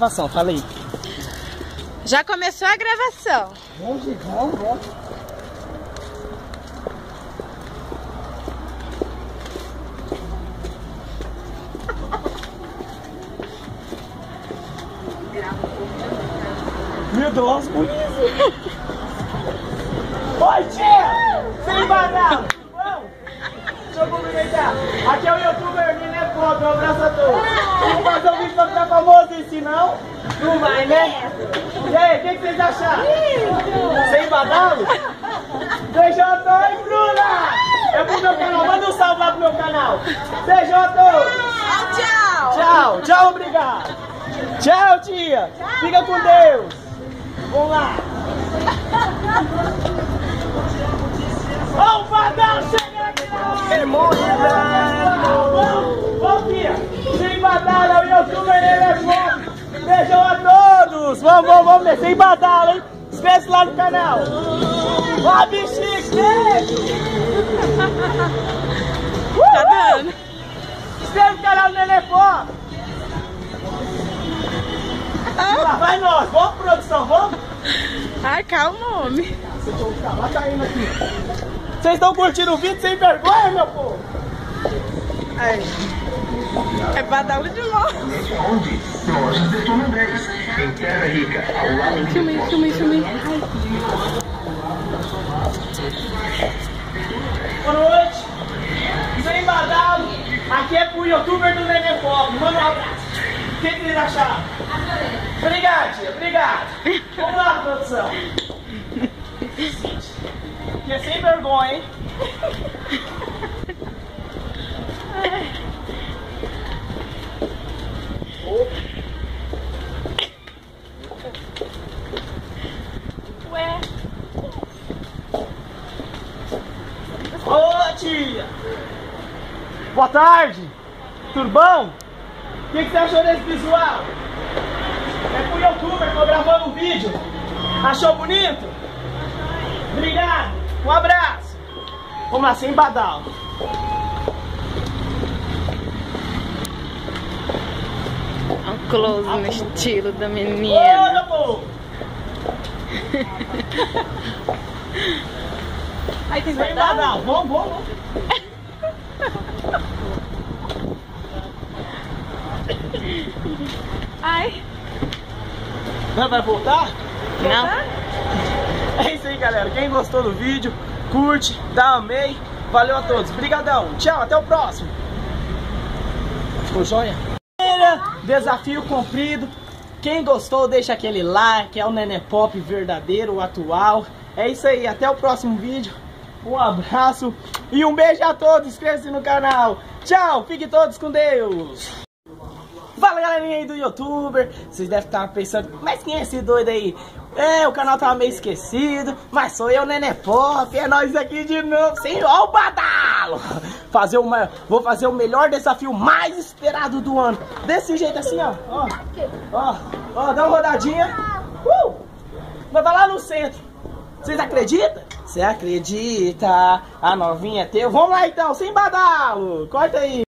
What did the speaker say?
gravação, fala aí. Já começou a gravação. Vamos. Meu Deus, polícia! Oi, tia! Sem badalo! Vamos! Deixa eu cumprimentar. Aqui é o youtuber Nenepop, um abraço a todos. Vamos fazer um vídeo pra ficar famoso em si, não? Não vai, né? E aí, o que vocês acharam? Sem badalo? DJ e Bruna! É pro meu canal, manda um salve lá pro meu canal. DJ! Tchau. Tchau, obrigado. Tchau, tia. Fica com Deus. Vamos lá. Ó, o badalo chegando aqui na Vamos, tia. Sem badalo, é o youtuber Nenepop. Beijão a todos. Vamos ver. Sem badalo, hein? Inscreve-se lá no canal. Ó, bichinho, beijo. Tá dando. Inscreve no canal do Nenepop. Lá vai nós. Vamos, produção, vamos? Ai, calma, homem. Tá caindo aqui. Vocês estão curtindo o vídeo sem vergonha, meu povo? Ai. É badalo de mão. Onde? Lojas Detona 10, em Terra Rica, ao lado de Filmei. Boa noite. Sem badalo. Aqui é pro youtuber do Nenepop. Manda um abraço. O que vocês acharam? Obrigado, tia. Obrigado. Vamos lá, produção. Que é sem vergonha, hein? Ué. Ô, tia! Boa tarde! Tudo bom? O que você achou desse visual? É pro youtuber, tô gravando um vídeo. Achou bonito? Obrigado! Um abraço! Vamos lá, sem badalo. Um close no estilo da Ô, menina. meu povo! Aí tem Sem badalo! Vamos! Ai. Não vai voltar? Não. É isso aí, galera. Quem gostou do vídeo, curte, dá amei. Valeu a todos. Brigadão. Tchau, até o próximo. Ficou joia? Desafio cumprido. Quem gostou, deixa aquele like. É o Nenepop verdadeiro, o atual. É isso aí. Até o próximo vídeo. Um abraço e um beijo a todos. Inscreva-se no canal. Tchau. Fiquem todos com Deus. Fala, galerinha aí do youtuber. Vocês devem estar pensando, mas quem é esse doido aí? É, o canal tava meio esquecido, mas sou eu, Nenepop. É nós aqui de novo, sem ó o badalo. Vou fazer o melhor desafio mais esperado do ano. Desse jeito assim, ó. Ó, dá uma rodadinha. Vai lá no centro. Vocês acreditam? Você acredita? A novinha é teu. Vamos lá então, sem badalo. Corta aí.